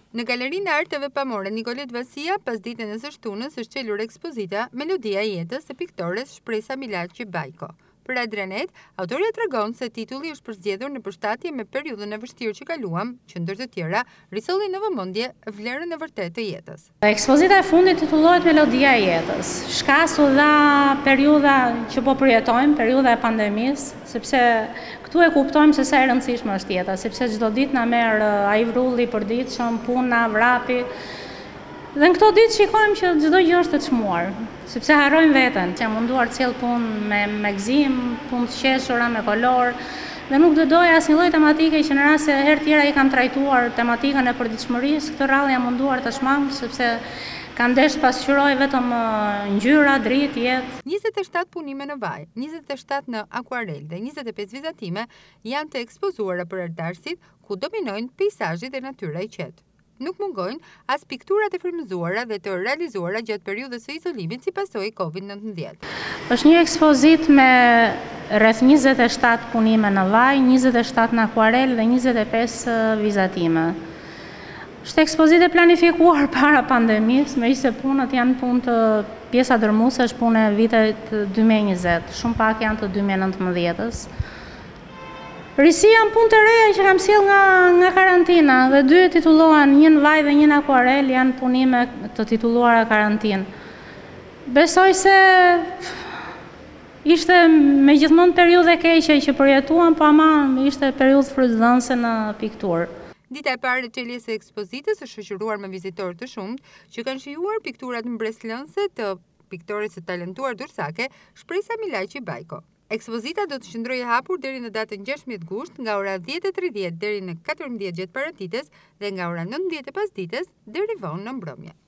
Në Galerinë e Arteve Pamore Nikolet Vasia, pas ditën e së shtunës është çelur ekspozita Melodia e jetës e piktores Shpresa Milaqi Bajko. Për Adrianet, autoria tregon se titulli është përzgjedhur në përshtatje me periudhën e vështirë që kaluam, që ndër të tjera risolli në vëmendje vlerën e vërtetë të jetës. Ekspozita e fundit titullohet Melodia e jetës. Shkasu dha periudha që po përjetojmë, periudha e pandemisë, sepse këtu e kuptojmë se sa e rëndësishme është jeta, sepse çdo ditë na merr ai vrulli i përditshëm, puna, vrapi. Dhe në këto ditë shikojmë që çdo gjë është e çmuar, sepse harrojmë veten, që jam munduar të sjell punë me gzim, punë të qeshura, me kolor, dhe nuk do doja asnjë lloj tematike që në rast se herë tjera i kam trajtuar tematikën e përditshmërisë, këtë rrallë jam munduar të shmang, sepse kam desh të pasqyroj vetëm ngjyra, dritë, jetë. 27 punime në vaj, 27 në akuarel dhe 25 vizatime janë të ekspozuara për artdashësit, ku dominojnë peizazhet e natyra e qetë. Nuk mungojnë as pikturat e frymëzuara dhe të realizuara gjatë periudhës së izolimit si pasojë COVID-19. Është një ekspozitë me rreth 27 punime në vaj, 27 në akuarel dhe 25 vizatime. Është ekspozitë e planifikuar para pandemisë, megjithëse punët janë punë të pjesa dërmuese, është punë e vitit 2020, shumë pak janë të 2019-s. Risia në punë të reja që kam sjell nga karantina dhe dy titullohen, një në vaj dhe një në akuarel, janë punime të titulluara karantinë. Besoj se ishte me gjithmonë periudhë e keqe që përjetuam, po ama ishte periudhë frytëdhënëse në pikturë. Dita e parë e çeljes së ekspozitës është shoqëruar me vizitorë të shumtë që kanë shijuar pikturat mbreslënëse të piktores së talentuar durrësake Shpresa Milaqi Bajko. Ekspozita do të qëndrojë hapur deri në datën 16 gusht nga ora 10:30 deri në 14 gjatë paradites dhe nga ora 19 e pasdites deri vonë në mbrëmje.